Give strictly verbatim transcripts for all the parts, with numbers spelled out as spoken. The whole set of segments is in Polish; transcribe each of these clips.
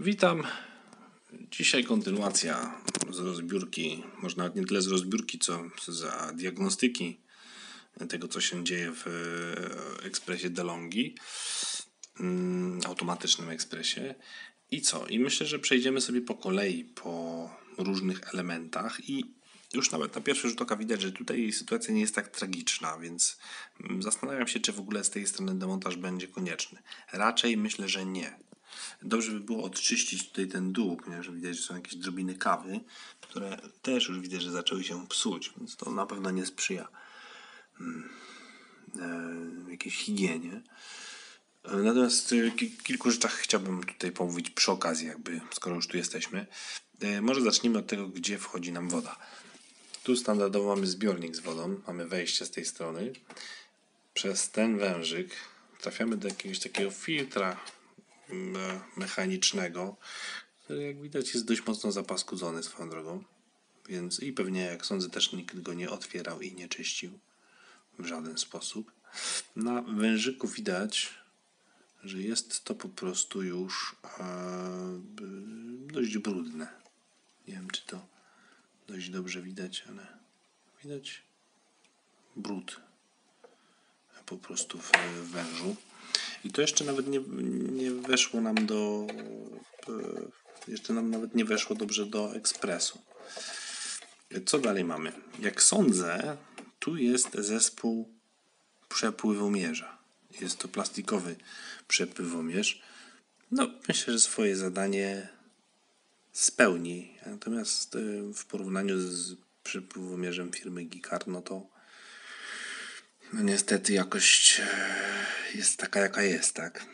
Witam. Dzisiaj kontynuacja z rozbiórki, może nawet nie tyle z rozbiórki, co z diagnostyki tego, co się dzieje w ekspresie DeLonghi, automatycznym ekspresie. I co? I myślę, że przejdziemy sobie po kolei po różnych elementach i już nawet na pierwszy rzut oka widać, że tutaj sytuacja nie jest tak tragiczna, więc zastanawiam się, czy w ogóle z tej strony demontaż będzie konieczny. Raczej myślę, że nie. Dobrze by było odczyścić tutaj ten dół, ponieważ widać, że są jakieś drobiny kawy, które też już widzę, że zaczęły się psuć, więc to na pewno nie sprzyja hmm, e, jakiejś higienie. Natomiast w kilku rzeczach chciałbym tutaj pomówić przy okazji, jakby, skoro już tu jesteśmy. E, może zacznijmy od tego, gdzie wchodzi nam woda. Tu standardowo mamy zbiornik z wodą, mamy wejście z tej strony. Przez ten wężyk trafiamy do jakiegoś takiego filtra mechanicznego, który jak widać jest dość mocno zapaskudzony swoją drogą, więc i pewnie jak sądzę też nikt go nie otwierał i nie czyścił w żaden sposób. Na wężyku widać, że jest to po prostu już e, dość brudne. Nie wiem, czy to dość dobrze widać, ale widać brud po prostu w wężu. I to jeszcze nawet nie, nie weszło nam do jeszcze nam nawet nie weszło dobrze do ekspresu. Co dalej mamy? Jak sądzę, tu jest zespół przepływomierza. Jest to plastikowy przepływomierz. No, myślę, że swoje zadanie spełni. Natomiast w porównaniu z przepływomierzem firmy Gikar, no to no niestety jakość jest taka, jaka jest, tak?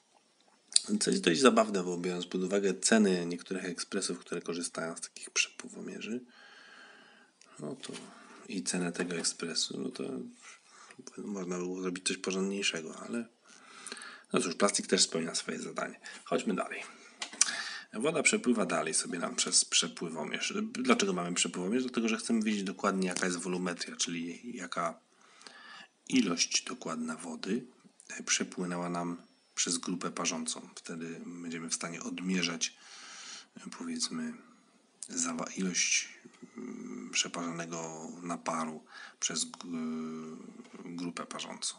Co jest dość zabawne, bo biorąc pod uwagę ceny niektórych ekspresów, które korzystają z takich przepływomierzy, no to i cenę tego ekspresu, no to można było zrobić coś porządniejszego, ale no cóż, plastik też spełnia swoje zadanie. Chodźmy dalej. Woda przepływa dalej sobie nam przez przepływomierz. Dlaczego mamy przepływomierz? Dlatego, że chcemy wiedzieć dokładnie, jaka jest wolumetria, czyli jaka ilość dokładna wody przepłynęła nam przez grupę parzącą. Wtedy będziemy w stanie odmierzać, powiedzmy, ilość przeparzonego naparu przez grupę parzącą.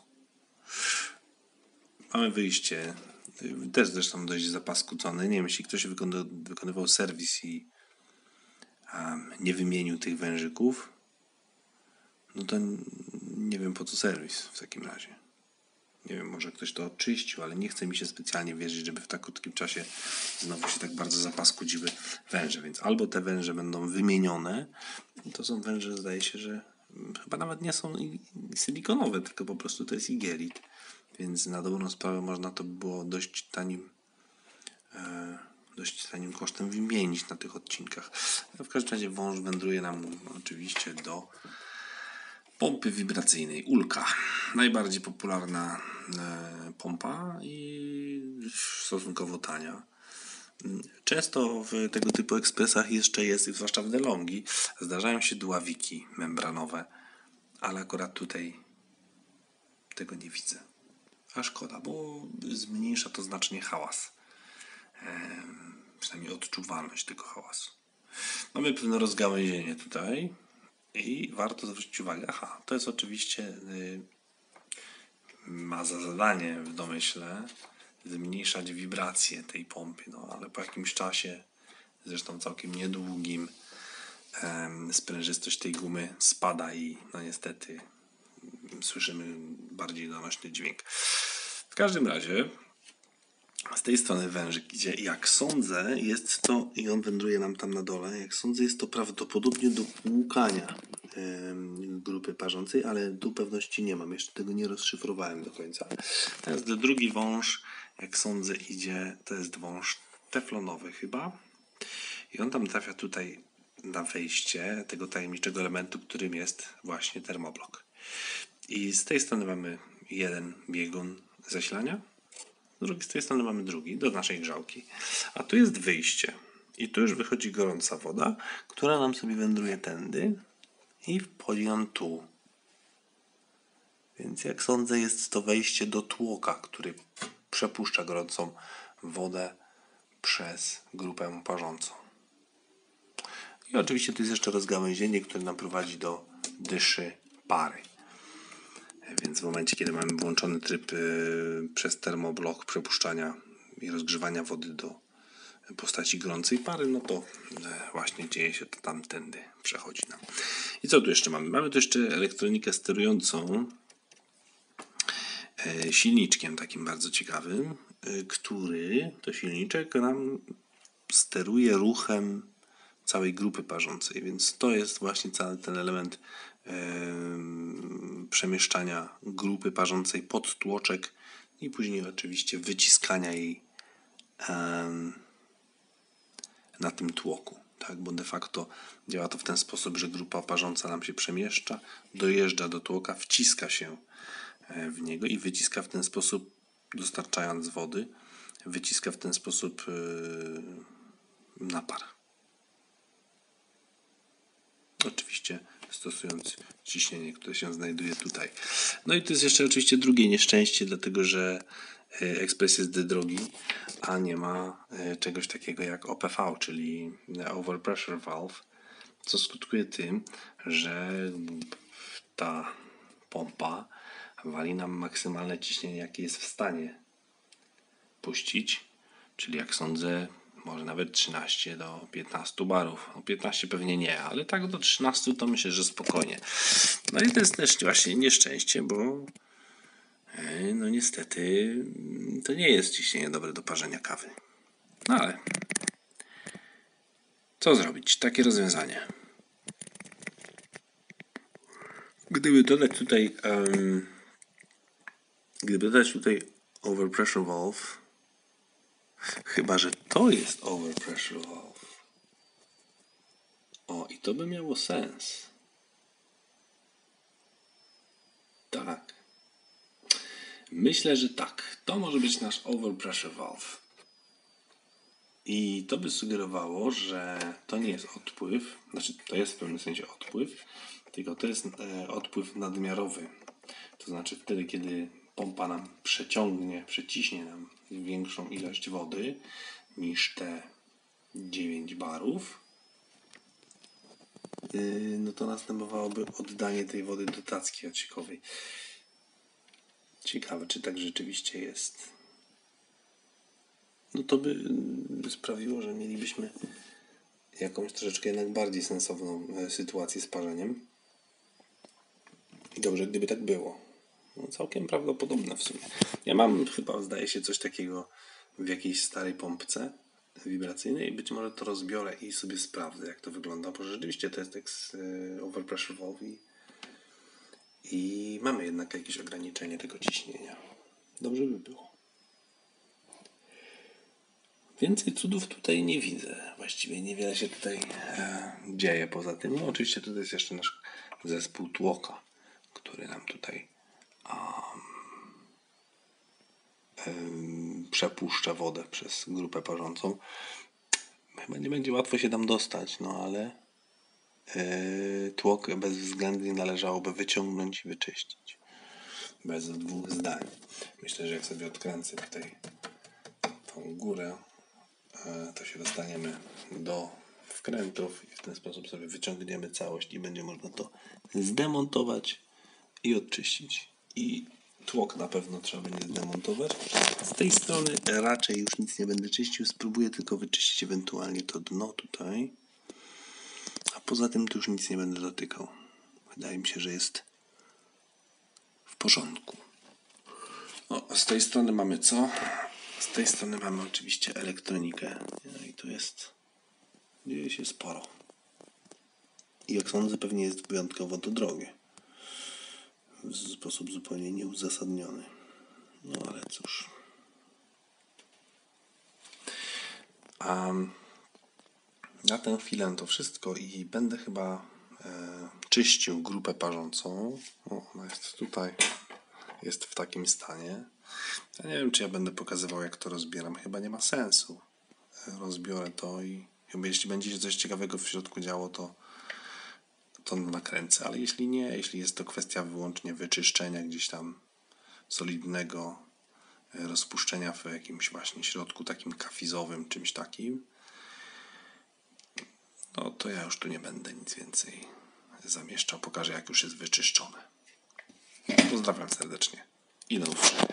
Mamy wyjście, też zresztą dość zapaskudzone. Nie wiem, jeśli ktoś wykonywał serwis i nie wymienił tych wężyków, no to nie wiem, po co serwis w takim razie. Nie wiem, może ktoś to oczyścił, ale nie chce mi się specjalnie wierzyć, żeby w tak krótkim czasie znowu się tak bardzo zapaskudziły węże. Więc albo te węże będą wymienione, to są węże, zdaje się, że chyba nawet nie są silikonowe, tylko po prostu to jest igelit. Więc na dobrą sprawę można to było dość tanim, e, dość tanim kosztem wymienić na tych odcinkach. W każdym razie wąż wędruje nam oczywiście do pompy wibracyjnej Ulka. Najbardziej popularna e, pompa i stosunkowo tania. Często w tego typu ekspresach jeszcze jest, zwłaszcza w DeLonghi, zdarzają się dławiki membranowe, ale akurat tutaj tego nie widzę. A szkoda, bo zmniejsza to znacznie hałas. E, przynajmniej odczuwalność tego hałasu. Mamy pewne rozgałęzienie tutaj. I warto zwrócić uwagę, aha, to jest oczywiście, y, ma za zadanie w domyśle zmniejszać wibrację tej pompy, no ale po jakimś czasie, zresztą całkiem niedługim, y, sprężystość tej gumy spada i no niestety y, słyszymy bardziej donośny dźwięk. W każdym razie z tej strony wężyk idzie. Jak sądzę, jest to, i on wędruje nam tam na dole, jak sądzę, jest to prawdopodobnie do płukania grupy parzącej, ale tu pewności nie mam. Jeszcze tego nie rozszyfrowałem do końca. Teraz drugi wąż, jak sądzę, idzie, to jest wąż teflonowy chyba. I on tam trafia tutaj na wejście tego tajemniczego elementu, którym jest właśnie termoblok. I z tej strony mamy jeden biegun zasilania, z drugiej z tej strony mamy drugi, do naszej grzałki. A tu jest wyjście. I tu już wychodzi gorąca woda, która nam sobie wędruje tędy i wchodzi nam tu. Więc jak sądzę, jest to wejście do tłoka, który przepuszcza gorącą wodę przez grupę parzącą. I oczywiście to jest jeszcze rozgałęzienie, które nam prowadzi do dyszy pary. Więc w momencie, kiedy mamy włączony tryb yy, przez termoblok przepuszczania i rozgrzewania wody do postaci gorącej pary, no to yy, właśnie dzieje się to tamtędy, przechodzi nam. I co tu jeszcze mamy? Mamy tu jeszcze elektronikę sterującą yy, silniczkiem takim bardzo ciekawym, yy, który to silniczek nam steruje ruchem całej grupy parzącej, więc to jest właśnie cały ten element yy, przemieszczania grupy parzącej pod tłoczek i później oczywiście wyciskania jej yy, na tym tłoku, tak? Bo de facto działa to w ten sposób, że grupa parząca nam się przemieszcza, dojeżdża do tłoka, wciska się w niego i wyciska w ten sposób, dostarczając wody, wyciska w ten sposób yy, napar. Oczywiście stosując ciśnienie, które się znajduje tutaj. No i to jest jeszcze oczywiście drugie nieszczęście, dlatego że ekspres jest drogi, a nie ma czegoś takiego jak O P V, czyli Overpressure Valve, co skutkuje tym, że ta pompa wali nam maksymalne ciśnienie, jakie jest w stanie puścić, czyli jak sądzę, może nawet trzynaście do piętnastu barów. No piętnaście pewnie nie, ale tak do trzynastu to myślę, że spokojnie. No i to jest też właśnie nieszczęście, bo no niestety to nie jest ciśnienie dobre do parzenia kawy. No ale co zrobić? Takie rozwiązanie. Gdyby dodać tutaj um, gdyby dodać tutaj Overpressure Valve, chyba że to jest Overpressure Valve. O, i to by miało sens. Tak. Myślę, że tak. To może być nasz Overpressure Valve. I to by sugerowało, że to nie jest odpływ, znaczy to jest w pewnym sensie odpływ, tylko to jest e, odpływ nadmiarowy. To znaczy wtedy, kiedy pompa nam przeciągnie, przeciśnie nam większą ilość wody niż te dziewięć barów, yy, no to następowałoby oddanie tej wody do tacki odsiekowej. Ciekawe, czy tak rzeczywiście jest. No to by sprawiło, że mielibyśmy jakąś troszeczkę jednak bardziej sensowną sytuację z parzeniem. I dobrze, gdyby tak było. No, całkiem prawdopodobne w sumie. Ja mam chyba, zdaje się, coś takiego w jakiejś starej pompce wibracyjnej i być może to rozbiorę i sobie sprawdzę, jak to wygląda, bo rzeczywiście to jest ex overpressure valve i, i mamy jednak jakieś ograniczenie tego ciśnienia. Dobrze by było. Więcej cudów tutaj nie widzę. Właściwie niewiele się tutaj e, dzieje poza tym. No oczywiście tutaj jest jeszcze nasz zespół tłoka, który nam tutaj um, um, przepuszcza wodę przez grupę parzącą. Chyba nie będzie łatwo się tam dostać, no ale e, tłok bezwzględnie należałoby wyciągnąć i wyczyścić. Bez dwóch zdań. Myślę, że jak sobie odkręcę tutaj tą górę, to się dostaniemy do wkrętów i w ten sposób sobie wyciągniemy całość i będzie można to zdemontować i odczyścić. I tłok na pewno trzeba będzie zdemontować. Z tej strony raczej już nic nie będę czyścił, spróbuję tylko wyczyścić ewentualnie to dno tutaj, a poza tym to już nic nie będę dotykał. Wydaje mi się, że jest w porządku. O, z tej strony mamy co? Z tej strony mamy oczywiście elektronikę. No i tu jest, dzieje się sporo. I jak sądzę, pewnie jest wyjątkowo to drogie. W sposób zupełnie nieuzasadniony. No ale cóż. A na tę chwilę to wszystko i będę chyba e, czyścił grupę parzącą. O, ona jest tutaj. Jest w takim stanie. Ja nie wiem, czy ja będę pokazywał, jak to rozbieram. Chyba nie ma sensu. Rozbiorę to i chyba jeśli będzie się coś ciekawego w środku działo, to to nakręcę. Ale jeśli nie, jeśli jest to kwestia wyłącznie wyczyszczenia gdzieś tam solidnego rozpuszczenia w jakimś właśnie środku takim kafizowym, czymś takim, no to ja już tu nie będę nic więcej zamieszczał. Pokażę, jak już jest wyczyszczone. Pozdrawiam serdecznie i do usłyszenia.